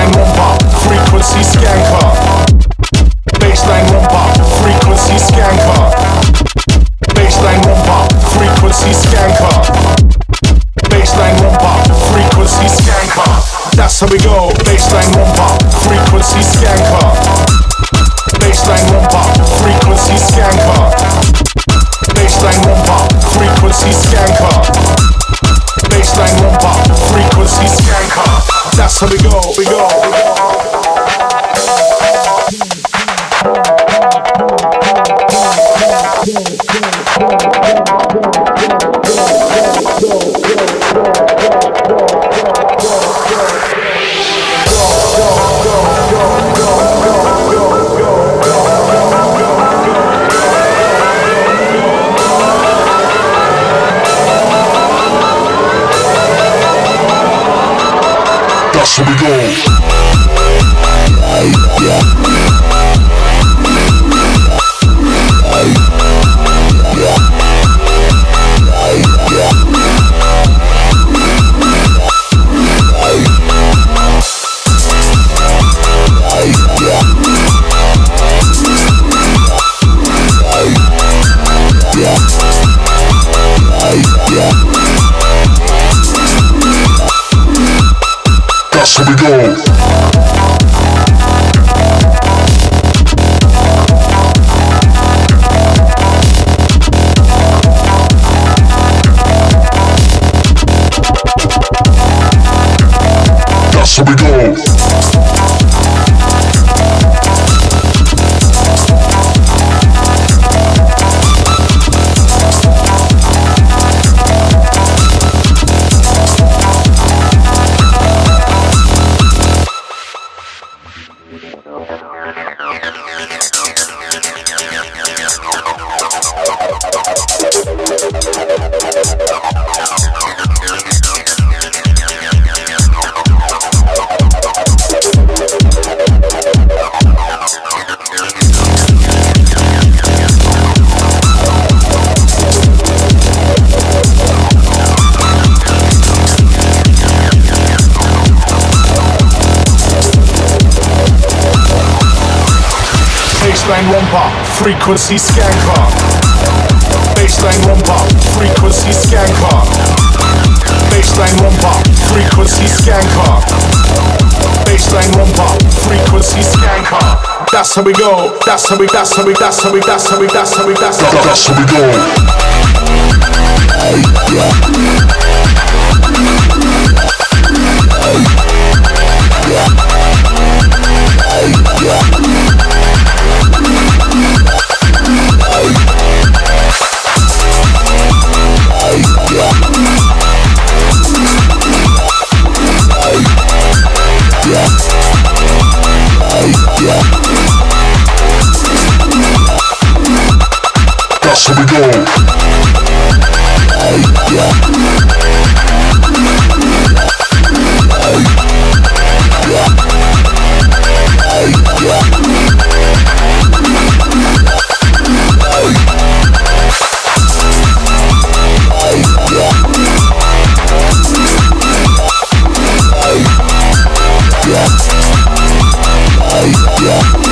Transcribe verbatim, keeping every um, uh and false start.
Baseline rumba, frequency skanker. Baseline rumba, frequency skanker. Baseline rumba, frequency skanker. Baseline rumba, frequency skanker. That's how we go. Baseline rumba, frequency skanker. Baseline rumba, frequency skanker. Baseline rumba, frequency skanker. Baseline rumba, frequency skanker. That's how we go, we go, we go. That's how we go. That's how we go. That's how we go. Baseline rumba, frequency skanker. Baseline rumba, frequency skanker. Baseline rumba, frequency skanker. Baseline rumba, frequency skanker. That's how we go. That's how we. That's how we. That's how we. That's how we. That's how we. That's how we. That's how we go. That's how we go. Yeah.